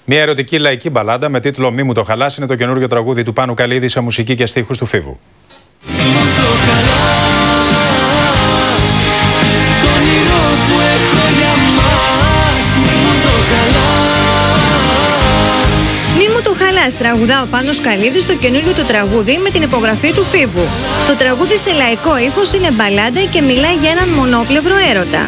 Μια ερωτική λαϊκή μπαλάντα με τίτλο «Μη μου το χαλάς» είναι το καινούργιο τραγούδι του Πάνου Καλίδη σε μουσική και στίχους του Φίβου. Τραγουδά ο Πάνος Καλίδης στο καινούριο του τραγούδι με την υπογραφή του Φίβου. Το τραγούδι σε λαϊκό ύφος είναι μπαλάντα και μιλάει για έναν μονόπλευρο έρωτα.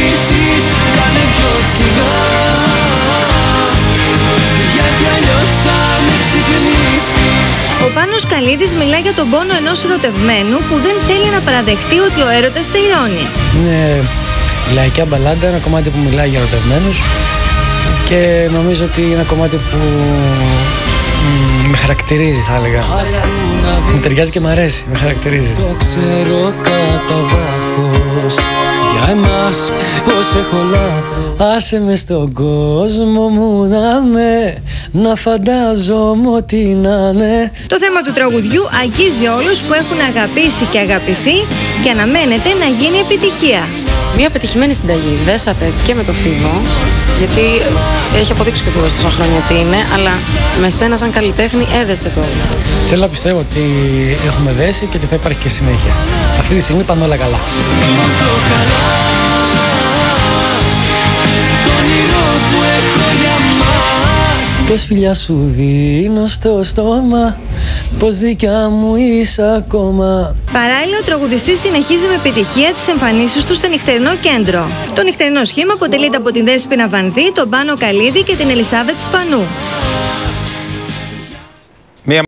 Ο Πάνος Καλίδης μιλάει για τον πόνο ενός ερωτευμένου που δεν θέλει να παραδεχτεί ότι ο έρωτας τελειώνει. Είναι λαϊκά μπαλάντα, ένα κομμάτι που μιλάει για ερωτευμένους και νομίζω ότι είναι ένα κομμάτι που με χαρακτηρίζει, θα έλεγα. Μου ταιριάζει και μ' αρέσει, με χαρακτηρίζει. Το ξέρω κατά βάθος, για εμάς πως έχω λάθος. Άσε με στον κόσμο μου να φαντάζομαι ότι να είναι. Το θέμα του τραγουδιού αγγίζει όλους που έχουν αγαπήσει και αγαπηθεί και αναμένεται να γίνει επιτυχία. Μια πετυχημένη συνταγή. Δέσατε και με το Φίβο, γιατί έχει αποδείξει και ο Φίβος τόσα χρόνια τι είναι, αλλά με σένα σαν καλλιτέχνη έδεσε το όλο. Θέλω να πιστεύω ότι έχουμε δέσει και ότι θα υπάρχει και συνέχεια. Αυτή τη στιγμή πάνε όλα καλά. Πως φιλιά σου δίνω στο στόμα, πως δικιά μου είσαι ακόμα. Παράλληλα, ο τραγουδιστής συνεχίζει με επιτυχία τις εμφανίσεις του στο νυχτερινό κέντρο. Το νυχτερινό σχήμα αποτελείται από την Δέσποινα Βανδύ, τον Πάνο Καλίδη και την Ελισάβετ Σπανού.